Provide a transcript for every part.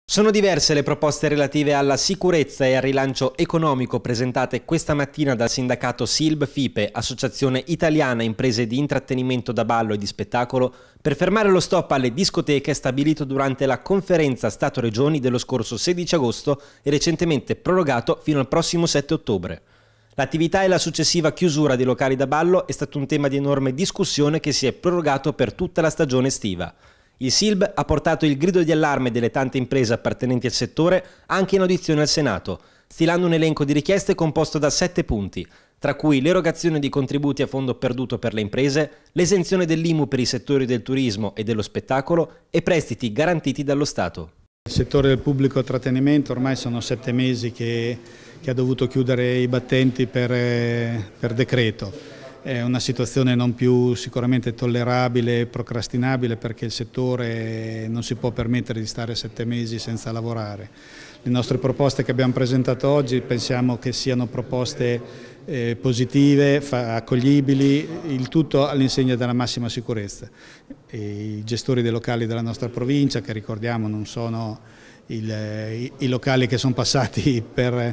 Sono diverse le proposte relative alla sicurezza e al rilancio economico presentate questa mattina dal sindacato SILB-FIPE, Associazione Italiana Imprese di Intrattenimento da Ballo e di Spettacolo, per fermare lo stop alle discoteche stabilito durante la conferenza Stato-Regioni dello scorso 16 agosto e recentemente prorogato fino al prossimo 7 ottobre. L'attività e la successiva chiusura dei locali da ballo è stato un tema di enorme discussione che si è prorogato per tutta la stagione estiva. Il SILB ha portato il grido di allarme delle tante imprese appartenenti al settore anche in audizione al Senato, stilando un elenco di richieste composto da 7 punti, tra cui l'erogazione di contributi a fondo perduto per le imprese, l'esenzione dell'IMU per i settori del turismo e dello spettacolo e prestiti garantiti dallo Stato. Il settore del pubblico trattenimento ormai sono 7 mesi che ha dovuto chiudere i battenti per decreto. È una situazione non più sicuramente tollerabile e procrastinabile, perché il settore non si può permettere di stare 7 mesi senza lavorare. Le nostre proposte che abbiamo presentato oggi pensiamo che siano proposte positive, accoglibili, il tutto all'insegna della massima sicurezza. I gestori dei locali della nostra provincia, che ricordiamo non sono i locali che sono passati per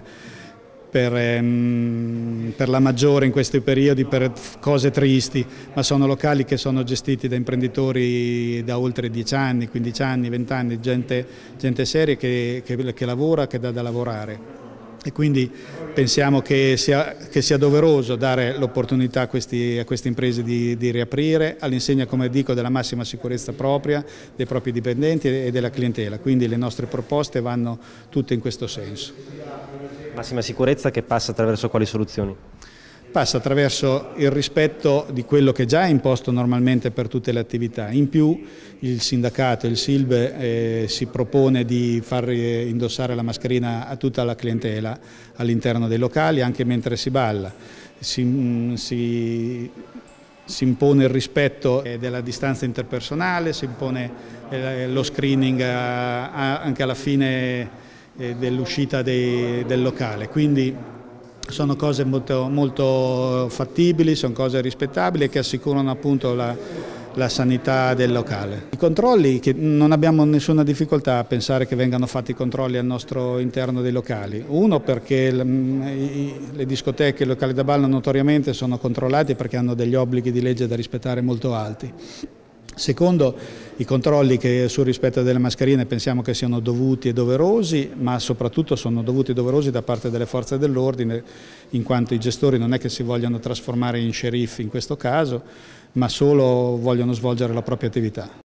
la maggiore in questi periodi per cose tristi, ma sono locali che sono gestiti da imprenditori da oltre 10 anni, 15 anni, 20 anni, gente seria che lavora, che dà da lavorare. E quindi pensiamo che sia doveroso dare l'opportunità a queste imprese di riaprire, all'insegna, come dico, della massima sicurezza propria, dei propri dipendenti e della clientela. Quindi le nostre proposte vanno tutte in questo senso. Massima sicurezza che passa attraverso quali soluzioni? Passa attraverso il rispetto di quello che già è imposto normalmente per tutte le attività. In più il sindacato, il SILB, si propone di far indossare la mascherina a tutta la clientela all'interno dei locali, anche mentre si balla. Si impone il rispetto della distanza interpersonale, si impone lo screening anche alla fine dell'uscita del locale. Quindi sono cose molto fattibili, sono cose rispettabili che assicurano appunto la sanità del locale. I controlli, che non abbiamo nessuna difficoltà a pensare che vengano fatti i controlli al nostro interno dei locali. Uno, perché le discoteche e i locali da ballo notoriamente sono controllati perché hanno degli obblighi di legge da rispettare molto alti. Secondo, i controlli sul rispetto delle mascherine pensiamo che siano dovuti e doverosi, ma soprattutto sono dovuti e doverosi da parte delle forze dell'ordine, in quanto i gestori non è che si vogliono trasformare in sceriffi in questo caso, ma solo vogliono svolgere la propria attività.